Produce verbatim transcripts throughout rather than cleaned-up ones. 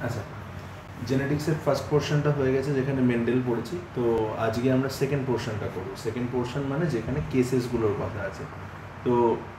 আচ্ছা, জেনেটিক্সের ফার্স্ট পোর্শনটা হয়ে গেছে যেখানে মেন্ডেল পড়েছি। তো আজকে আমরা সেকেন্ড পোর্শনটা করব। সেকেন্ড পোর্শন মানে যেখানে কেসেসগুলোর কথা আছে। তো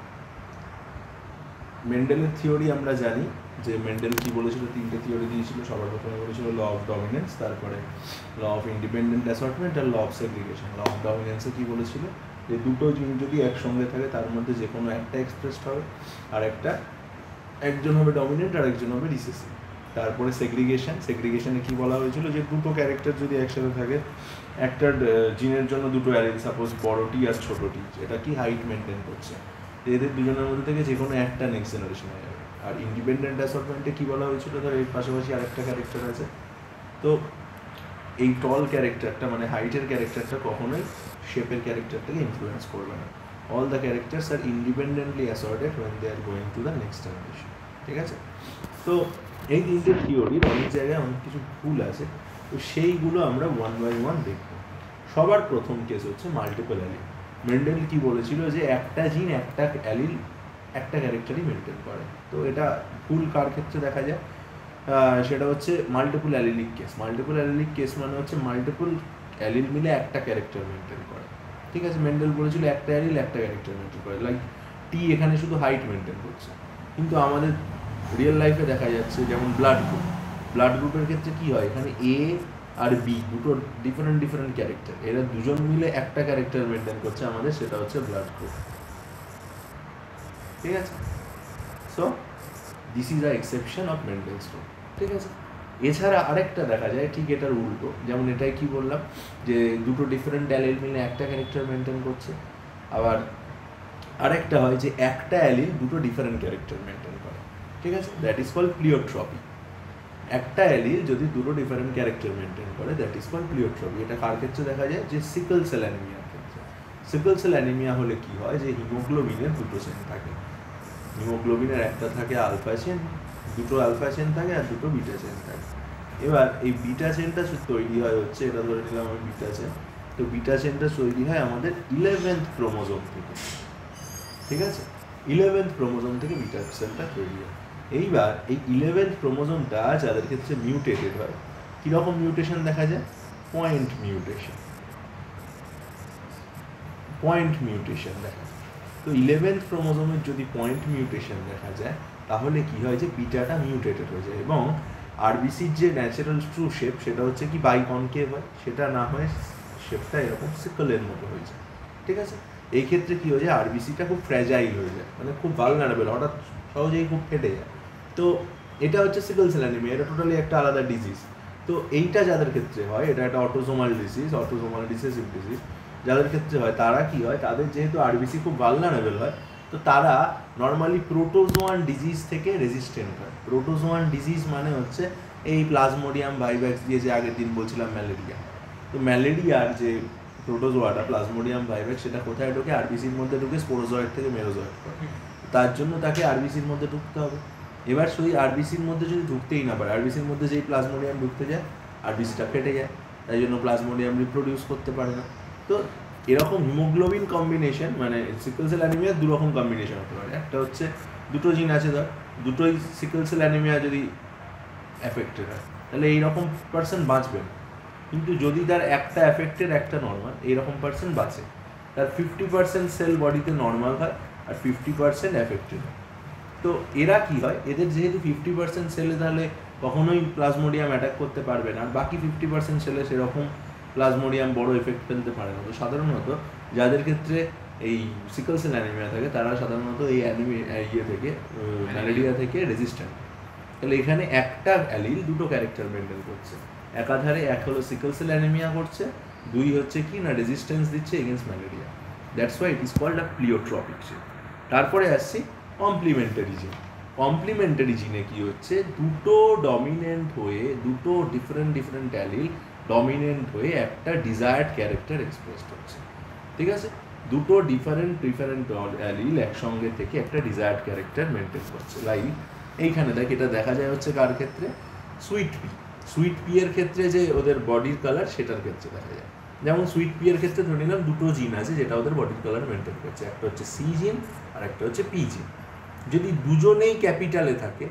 মেন্ডেলের থিওরি আমরা জানি যে মেন্ডেল কী বলেছিল, তিনটে থিওরি দিয়েছিল। সবার প্রথমে বলেছিল ল অফ ডমিনেন্স, তারপরে ল অফ ইন্ডিপেন্ডেন্ট অ্যাসর্টমেন্ট আর law of segregation. Law of ডমিনেন্সে কী বলেছিল যে দুটো জিন যদি একসঙ্গে থাকে তার মধ্যে যে কোনো একটা এক্সপ্রেসড হবে, আর একটা একজন হবে ডমিনেন্ট আর একজন হবে রিসেসিভ। তারপরে সেগ্রিগেশন, সেগ্রিগেশনে কী বলা হয়েছিল যে দুটো ক্যারেক্টার যদি একসাথে থাকে, একটা জিনের জন্য দুটো অ্যালিল, সাপোজ বড়টি আর ছোটোটি, এটা কি হাইট মেনটেন করছে, এদের দুজনের মধ্যে থেকে যে কোনো একটা নেক্সট জেনারেশন হয়ে যাবে। আর ইন্ডিপেন্ডেন্ট অ্যাসর্টমেন্টে কী বলা হয়েছিল, ধর এর পাশাপাশি আরেকটা ক্যারেক্টার আছে, তো এই টল ক্যারেক্টারটা মানে হাইটের ক্যারেক্টারটা কখনোই শেপের ক্যারেক্টারটাকে ইনফ্লুয়েন্স করবে না। অল দ্য ক্যারেক্টার্স আর independently assorted when they are going to the next generation. ঠিক আছে? তো এই তিনটে থিওরির অনেক জায়গায় অনেক কিছু ভুল আছে, তো সেইগুলো আমরা ওয়ান বাই ওয়ান দেখব। সবার প্রথম কেস হচ্ছে মাল্টিপল অ্যালিল। মেন্ডেল কি বলেছিল যে একটা জিন একটা অ্যালিল একটা ক্যারেক্টারই মেনটেন করে। তো এটা ভুল কার ক্ষেত্রে দেখা যায়, সেটা হচ্ছে multiple allelic case. Multiple allelic case মানে হচ্ছে মাল্টিপল অ্যালিল মিলে একটা ক্যারেক্টার মেনটেন করে। ঠিক আছে? মেন্ডেল বলেছিল একটা অ্যালিল একটা ক্যারেক্টার মেনটেন করে, লাইক টি এখানে শুধু হাইট মেনটেন করছে। কিন্তু আমাদের রিয়েল লাইফে দেখা যাচ্ছে যেমন ব্লাড গ্রুপ, ব্লাড গ্রুপের ক্ষেত্রে কী হয়, এখানে এ আর বি দুটো ডিফারেন্ট ডিফারেন্ট ক্যারেক্টার, এরা দুজন মিলে একটা ক্যারেক্টার মেনটেন করছে আমাদের, সেটা হচ্ছে ব্লাড গ্রুপ। ঠিক আছে? So this is a exception of Mendel's law. ঠিক আছে? এছাড়া আরেকটা দেখা যায় ঠিক এটার উল্টো, যেমন এটাই কি বললাম যে দুটো ডিফারেন্ট অ্যালিল মিলে একটা ক্যারেক্টার মেনটেন করছে, আবার আরেকটা হয় যে একটা অ্যালিল দুটো ডিফারেন্ট ক্যারেক্টার মেনটেন করে। ঠিক আছে? That is called pleiotropy. একটা অ্যালিল যদি দুটো ডিফারেন্ট ক্যারেক্টার মেনটেন করে, দ্যাট ইজ কল্ড প্লিওট্রপি। এটা কার ক্ষেত্রে দেখা যায়, যে সিকল সেল অ্যানিমিয়ার ক্ষেত্রে। সিকল সেল অ্যানিমিয়া হলে কি হয়, যে হিমোগ্লোবিনের দুটো চেন থাকে। হিমোগ্লোবিনের একটা থাকে আলফা চেন, দুটো আলফা চেন থাকে আর দুটো বিটা চেন থাকে। এবার এই বিটা চেনটা তৈরি হয় হচ্ছে, এটা ধরে নিলাম আমি বিটা চেন, তো বিটা চেনটা তৈরি হয় আমাদের ইলেভেন্থ ক্রোমোজোম থেকে। ঠিক আছে? ইলেভেন্থ ক্রোমোজোম থেকে বিটা সেলটা তৈরি হয়। এইবার এই ইলেভেন্থ ক্রোমোজোমটা যাদের ক্ষেত্রে মিউটেটেড হয়, কীরকম মিউটেশন দেখা যায়, পয়েন্ট মিউটেশন। পয়েন্ট মিউটেশন দেখা যায়। তো ইলেভেন্থ ক্রোমোজোমের যদি পয়েন্ট মিউটেশন দেখা যায়, তাহলে কি হয় যে বিটাটা মিউটেটেড হয়ে যায়, এবং আরবিসির যে ন্যাচারাল ট্রু শেপ সেটা হচ্ছে কি বাই কনকেভ হয়, সেটা না হয় শেপটা এরকম সিকলের মতো হয়ে যায়। ঠিক আছে? এই ক্ষেত্রে কী হয়ে যায়, আরবিসিটা খুব ফ্র্যাজাইল হয়ে যায়, মানে খুব ভালনারেবল, হঠাৎ সহজেই খুব ফেটে যায়। তো এটা হচ্ছে সিকল সেল অ্যানিমিয়া, এটা টোটালি একটা আলাদা ডিজিজ। তো এইটা যাদের ক্ষেত্রে হয়, এটা একটা autosomal disease, autosomal recessive disease. যাদের ক্ষেত্রে হয় তারা কি হয়, তাদের যেহেতু আরবিসি খুব ভালনারেবল হয়, তো তারা নর্মালি প্রোটোজোয়ান ডিজিজ থেকে রেজিস্ট্যান্ট হয়। প্রোটোজোয়ান ডিজিজ মানে হচ্ছে এই প্লাজমোডিয়াম ভাইভাক্স দিয়ে যে আগের দিন বলছিলাম ম্যালেরিয়া, তো ম্যালেরিয়ার যে প্রোটোজোয়াটা প্লাজমোডিয়াম ভাইভাক্স, সেটা কোথায় ঢোকে, আরবিসির মধ্যে ঢুকে স্পোরোজয়েড থেকে মেরোজয়েড করে। তার জন্য তাকে আরবিসির মধ্যে ঢুকতে হবে। এবার সেই আরবিসির মধ্যে যদি ঢুকতেই না পারে, আরবিসির মধ্যে যেই প্লাজমোডিয়াম ঢুকতে যায়, আরবিসিটা ফেটে যায়, তাই জন্য প্লাজমোডিয়াম রিপ্রোডিউস করতে পারে না। তো এরকম হিমোগ্লোবিন কম্বিনেশন, মানে সিকল সেল অ্যানিমিয়ার দুরকম কম্বিনেশন হতে পারে। একটা হচ্ছে দুটো জিন আছে, ধর দুটোই সিকল সেল অ্যানিমিয়া যদি অ্যাফেক্টেড হয়, তাহলে এইরকম পার্সন বাঁচবে না। কিন্তু যদি তার একটা অ্যাফেক্টেড একটা নর্মাল, এইরকম পার্সন বাঁচে। তার ফিফটি পার্সেন্ট সেল বডিতে নর্মাল হয় আর ফিফটি পার্সেন্ট অ্যাফেক্টেড হয়। তো এরা কি হয়, এদের যেহেতু ফিফটি পার্সেন্ট সেলে তাহলে কখনোই প্লাজমোডিয়াম অ্যাটাক করতে পারবে না, আর বাকি ফিফটি পার্সেন্ট সেলে সেরকম প্লাজমোডিয়াম বড় এফেক্ট ফেলতে পারে না। তো সাধারণত যাদের ক্ষেত্রে এই সিকল সেল অ্যানিমিয়া থাকে, তারা সাধারণত এই অ্যানিমিয়া ইয়ে থেকে ম্যালেরিয়া থেকে রেজিস্ট্যান্ট। তাহলে এখানে একটা অ্যালিল দুটো ক্যারেক্টার মেনটেন করছে, একাধারে এক হলো সিকল সেল অ্যানিমিয়া করছে, দুই হচ্ছে কি না রেজিস্ট্যান্স দিচ্ছে against malaria. That's why it is called a pleiotropic gene. তারপরে আসছি কমপ্লিমেন্টারি জিন। কমপ্লিমেন্টারি জিনে কি হচ্ছে, দুটো ডমিনেন্ট হয়ে দুটো ডিফারেন্ট ডিফারেন্ট অ্যালিল ডমিনেন্ট হয়ে একটা ডিজায়ার্ড ক্যারেক্টার এক্সপ্রেসড হচ্ছে। ঠিক আছে? দুটো ডিফারেন্ট ডিফারেন্ট অ্যালিল একসঙ্গে থেকে একটা ডিজায়ার্ড ক্যারেক্টার মেনটেন করছে। লাইক এইখানে দেখ, এটা দেখা যায় হচ্ছে কার ক্ষেত্রে, সুইট পি। সুইট পি এর ক্ষেত্রে যে ওদের বডির কালার, সেটার ক্ষেত্রে দেখা যায়। যেমন সুইট পি এর ক্ষেত্রে ধরে নিলাম দুটো জিন আছে যেটা ওদের বডির কালার মেনটেন করছে, একটা হচ্ছে সি জিন আর একটা হচ্ছে পি জিন। যদি দুজনেই ক্যাপিটালে থাকে,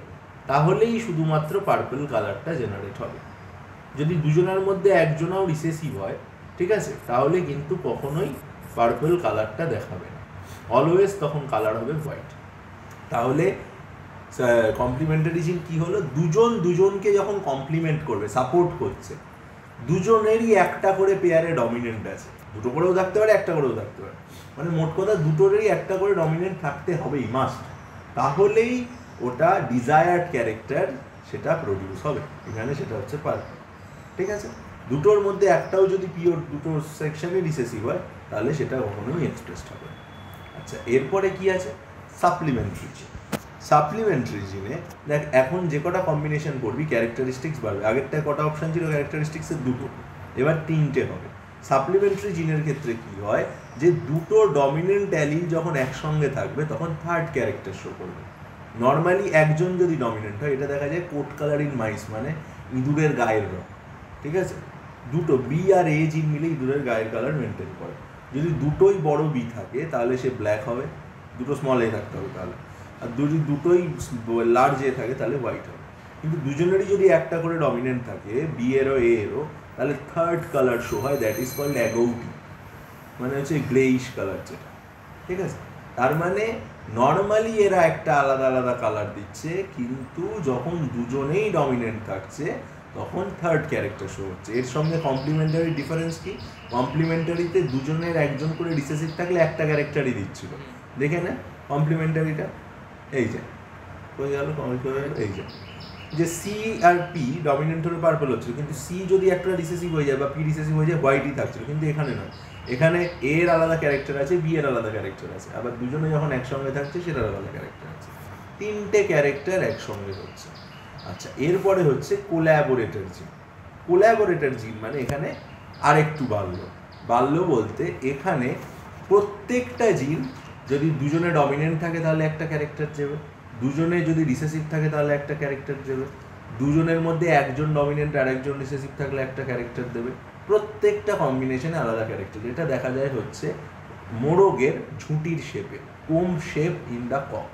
তাহলেই শুধুমাত্র পার্পল কালারটা জেনারেট হবে। যদি দুজনের মধ্যে একজনাও রিসেসিভ হয়, ঠিক আছে, তাহলে কিন্তু কখনোই পার্পল কালারটা দেখাবে না, অলওয়েজ তখন কালার হবে হোয়াইট। তাহলে কমপ্লিমেন্টারি জিন কি হলো, দুজন দুজনকে যখন কমপ্লিমেন্ট করবে, সাপোর্ট করছে, দুজনেরই একটা করে পেয়ারে ডমিনেন্ট আছে, দুটো করেও থাকতে পারে, একটা করেও থাকতে পারে, মানে মোট কথা দুটোরই একটা করে ডমিনেন্ট থাকতে হবেই, মাস্ট, তাহলেই ওটা ডিজায়ার্ড ক্যারেক্টার সেটা প্রডিউস হবে। এখানে সেটা হচ্ছে পার্পল, ঠিক আছে। দুটোর মধ্যে একটাও যদি পিওর দুটো সেকশনে রিসেসিভ হয় তাহলে সেটা কখনোই এক্সপ্রেসড হবে। আচ্ছা, এরপরে কি আছে, সাপ্লিমেন্টারি জিন। সাপ্লিমেন্টারি জিনে দেখ এখন যে কটা কম্বিনেশন করবি ক্যারেক্টারিস্টিক্স বাড়বে, আগেরটায় কটা অপশান ছিল ক্যারেক্টারিস্টিক্সের দুটো, এবার তিনটে হবে। সাপ্লিমেন্টারি জিনের ক্ষেত্রে কি হয় যে দুটো ডমিনেন্ট অ্যালিল যখন একসঙ্গে থাকবে তখন থার্ড ক্যারেক্টার শো করবে। নর্মালি একজন যদি ডমিনেন্ট হয়, এটা দেখা যায় কোট কালার ইন মাইস, মানে ইঁদুরের গায়ের রং, ঠিক আছে, দুটো বি আর এ জিন মিলে ইঁদুরের গায়ের কালার মেনটেন করে। যদি দুটোই বড় বি থাকে তাহলে সে ব্ল্যাক হবে, দুটো স্মল এ থাকতে হবে তাহলে, আর যদি দুটোই লার্জ এ থাকে তাহলে হোয়াইট হবে। কিন্তু দুজনেরই যদি একটা করে ডমিনেন্ট থাকে, বি এরও এ এরও, তাহলে থার্ড কালার শো হয়, দ্যাট ইজ কল্ড অ্যাগৌটি, মানে হচ্ছে গ্রেইশ কালার যেটা, ঠিক আছে। তার মানে নর্মালি এরা একটা আলাদা আলাদা কালার দিচ্ছে, কিন্তু যখন দুজনেই ডমিনেন্ট থাকছে তখন থার্ড ক্যারেক্টার শো হচ্ছে। এর সঙ্গে কমপ্লিমেন্টারি ডিফারেন্স কি, কমপ্লিমেন্টারিতে দুজনের একজন করে রিসেসিভ থাকলে একটা ক্যারেক্টারই দিচ্ছিল, দেখে না কমপ্লিমেন্টারিটা, এই যে হয়ে গেল, এই যে যে সি আর পি ডমিনেন্ট হলে পার্পল হচ্ছিল, কিন্তু সি যদি একটা রিসেসিভ হয়ে যায় বা পি রিসেসিভ হয়ে যায় হোয়াইটই থাকছিল, কিন্তু এখানে নয়, এখানে এর আলাদা ক্যারেক্টার আছে, বি এর আলাদা ক্যারেক্টার আছে, আবার দুজনে যখন একসঙ্গে থাকছে সেটার আলাদা ক্যারেক্টার আছে, তিনটে ক্যারেক্টার একসঙ্গে হচ্ছে। আচ্ছা, এরপরে হচ্ছে কোল্যাবোরেটর জিন। কোল্যাবোরেটর জিন মানে এখানে আরেকটু বাড়লো, বাড়লো বলতে এখানে প্রত্যেকটা জিন যদি দুজনে ডমিনেন্ট থাকে তাহলে একটা ক্যারেক্টার যাবে, দুজনে যদি রিসেসিভ থাকে তাহলে একটা ক্যারেক্টার দেবে, দুজনের মধ্যে একজন ডমিনেন্ট আর একজন রিসেসিভ থাকলে একটা ক্যারেক্টার দেবে, প্রত্যেকটা কম্বিনেশনে আলাদা ক্যারেক্টার। এটা দেখা যায় হচ্ছে মোরগের ঝুঁটির শেপে, comb shape in the cock,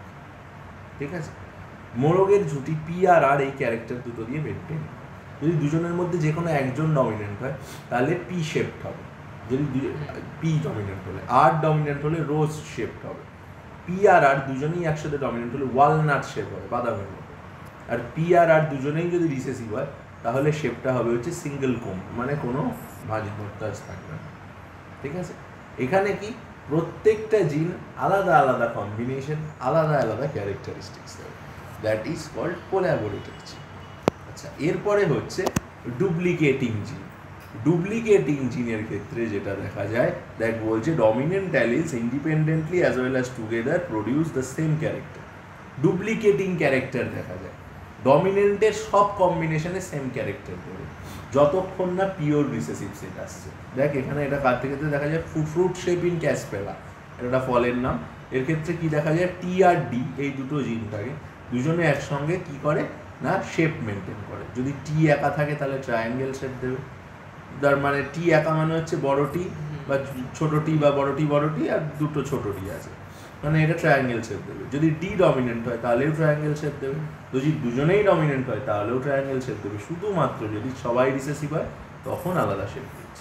ঠিক আছে। মোরগের ঝুঁটি পি আর আর এই ক্যারেক্টার দুটো দিয়ে মেনটেন। যদি দুজনের মধ্যে যে কোনো একজন ডমিনেন্ট হয় তাহলে পি শেপড হবে, যদি পি ডমিনেন্ট হলে, আর ডমিনেন্ট হলে রোজ শেপড হবে, পি আর আর দুজনেই একসাথে ডমিনেন্ট হলে ওয়ালনাট শেপ হবে, বাদামের মতো, আর পি আর আর দুজনেই যদি রিসেসিভ হয় তাহলে শেপটা হবে হচ্ছে সিঙ্গেল কোম, মানে কোনো ভাঁজ ভর্তাজ থাকবে না, ঠিক আছে। এখানে কি প্রত্যেকটা জিন আলাদা আলাদা কম্বিনেশন, আলাদা আলাদা ক্যারেক্টারিস্টিক্স দেবে, দ্যাট ইজ কল্ড কোল্যাবোরেটর জিন। আচ্ছা, এরপরে হচ্ছে ডুপ্লিকেটিং জিন। ডুপ্লিকেটিং জিনের ক্ষেত্রে যেটা দেখা যায়, দেখ বলছে dominant alleles independently as well as together produce the same character. Duplicating character দেখা যায়, ডমিনেন্টের সব কম্বিনেশনে সেম ক্যারেক্টার দেবে যতক্ষণ না পিওর রিসেসিভ সেট আসছে। দেখ এখানে এটা কার থেকে দেখা যায়, ফ্রুট শেপ ইন ক্যাসপেলা, এটা ফলের নাম। এর ক্ষেত্রে কি দেখা যায়, টি আর ডি এই দুটো জিন থাকে, দুজনে একসঙ্গে কি করে না শেপ মেনটেন করে। যদি টি একা থাকে তাহলে ট্রায়াঙ্গেল শেপ দেবে, তার মানে টি একা মানে হচ্ছে বড় টি বা ছোট টি, বা বড় টি বড় টি আর দুটো ছোট টি আছে, মানে এটা ট্রায়াঙ্গেল শেপ দেবে। যদি ডি ডমিনেন্ট হয় তাহলেও ট্রায়াঙ্গেল শেপ দেবে, যদি দুজনেই ডমিনেন্ট হয় তাহলেও ট্রায়াঙ্গেল শেপ দেবে, শুধুমাত্র যদি সবাই রিসেসিভ হয় তখন আলাদা শেপ দিচ্ছে,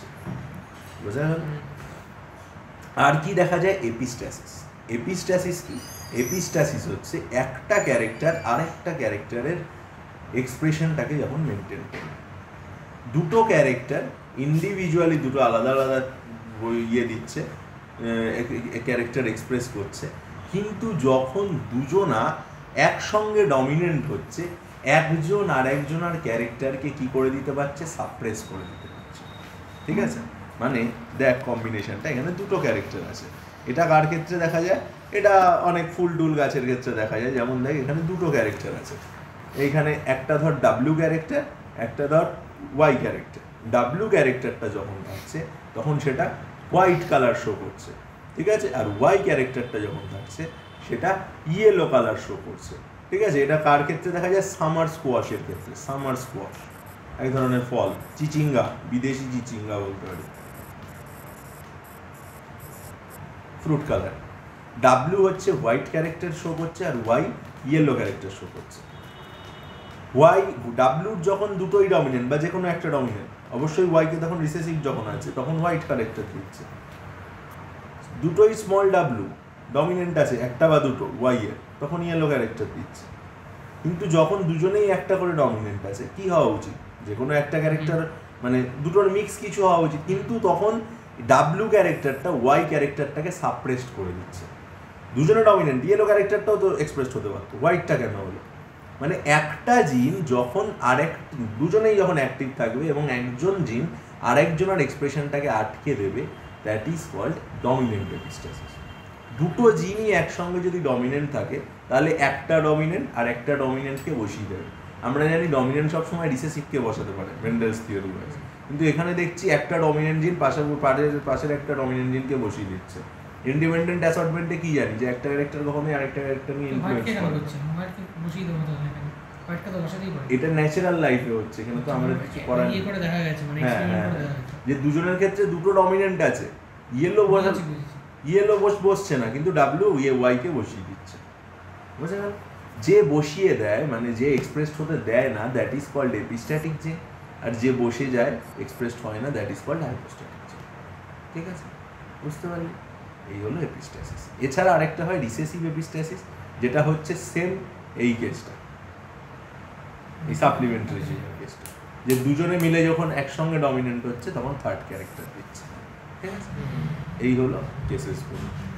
বোঝা গেল। আর কি দেখা যায়, এপিস্ট্যাসিস। এপিস্ট্যাসিস কি, এপিস্ট্যাসিস হচ্ছে একটা ক্যারেক্টার আরেকটা ক্যারেক্টারের এক্সপ্রেশনটাকে যখন মেনটেন করে, দুটো ক্যারেক্টার ইন্ডিভিজুয়ালি দুটো আলাদা আলাদা ইয়ে দিচ্ছে, ক্যারেক্টার এক্সপ্রেস করছে, কিন্তু যখন দুজনা একসঙ্গে ডমিনেন্ট হচ্ছে, একজন আর একজনের ক্যারেক্টারকে কি করে দিতে পারছে, সাপ্রেস করে দিতে পারছে, ঠিক আছে। মানে দেখ কম্বিনেশনটা, এখানে দুটো ক্যারেক্টার আছে, এটা কার ক্ষেত্রে দেখা যায়, এটা অনেক ফুল টুল গাছের ক্ষেত্রে দেখা যায়। যেমন দেখ এখানে দুটো ক্যারেক্টার আছে, এইখানে একটা ধর ডাব্লিউ ক্যারেক্টার, একটা ধর ওয়াই ক্যারেক্টার। ডাব্লিউ ক্যারেক্টারটা যখন থাকছে তখন সেটা হোয়াইট কালার শো করছে, ঠিক আছে, আর ওয়াই ক্যারেক্টারটা যখন থাকছে সেটা ইয়েলো কালার শো করছে, ঠিক আছে। এটা কার ক্ষেত্রে দেখা যায়, সামার স্কোয়াশের ক্ষেত্রে। সামার স্কোয়াশ এক ধরনের ফল, চিচিঙ্গা, বিদেশি চিচিঙ্গা বলতে পারি, ফ্রুট কালার। ডাব্লিউ হচ্ছে হোয়াইট ক্যারেক্টার শো করছে আর ওয়াই ইয়েলো ক্যারেক্টার শো করছে, ওয়াই ডাব্লিউর যখন দুটোই ডমিনেন্ট বা যে কোনো একটা ডমিনেন্ট, অবশ্যই ওয়াইকে তখন রিসেসিভ যখন আছে তখন হোয়াইট ক্যারেক্টার দিচ্ছে। দুটোই স্মল ডাব্লু ডমিনেন্ট আছে একটা বা দুটো ওয়াই এর, তখন ইয়েলো ক্যারেক্টার দিচ্ছে। কিন্তু যখন দুজনেই একটা করে ডমিনেন্ট আছে, কি হওয়া উচিত? যে কোনো একটা ক্যারেক্টার মানে দুটোর মিক্স কিছু হওয়া উচিত, কিন্তু তখন ডাব্লু ক্যারেক্টারটা ওয়াই ক্যারেক্টারটাকে সাপ্রেসড করে দিচ্ছে। দুজনে ডমিনেন্ট, ইয়েলো ক্যারেক্টারটাও তো এক্সপ্রেসড হতে পারতো, হোয়াইটটা কেন হলো? মানে একটা জিন যখন আরেক দুজনেই যখন অ্যাক্টিভ থাকবে এবং একজন জিন আরেকজনের এক্সপ্রেশনটাকে আটকে দেবে, that is called dominant epistasis. দুটো জিনই একসঙ্গে যদি ডমিনেন্ট থাকে তাহলে একটা ডমিনেন্ট আর একটা ডমিনেন্টকে বসিয়ে দেবে। আমরা জানি ডমিনেন্ট সবসময় রিসেসিভকে বসাতে পারে মেন্ডেলস থিওরি ওয়াইজ, কিন্তু এখানে দেখছি একটা ডমিনেন্ট জিন পাশের পাশের পাশের একটা ডমিনেন্ট জিনকে বসিয়ে দিচ্ছে। ইন্ডিপেন্ডেন্ট অ্যাসর্টমেন্টে কি জানি যে একটা ক্যারেক্টার কখনোই আরেকটা ক্যারেক্টার নিয়ে ইনফ্লুয়েন্স করে। এটা ন্যাচারাল লাইফে হচ্ছে, এখানে তো আমাদের কিছু করার নেই। যে দুজনের ক্ষেত্রে দুটো ডমিনেন্ট আছে, ইয়েলো বসা ইয়েলো বস বসছে না, কিন্তু ডাব্লিউ ইয়ে ওয়াইকে বসিয়ে দিচ্ছে। বুঝে গেল? যে বসিয়ে দেয় মানে যে এক্সপ্রেসড হতে দেয় না, that is called epistatic gene, আর যে বসে যায় এক্সপ্রেসড হয় না, that is called hypostatic gene. ঠিক আছে, বুঝতে পারলি? এই হলো এপিস্ট্যাসিস। এছাড়া আরেকটা হয় রিসেসিভ এপিস্ট্যাসিস, যেটা হচ্ছে সেম এই কেসটা, এই সাপ্লিমেন্টারি জিনের কেসটা, যে দুজনে মিলে যখন একসঙ্গে ডমিনেন্ট হচ্ছে তখন থার্ড ক্যারেক্টার দিচ্ছে। ঠিক আছে, এই হলো কেসেসগুলো।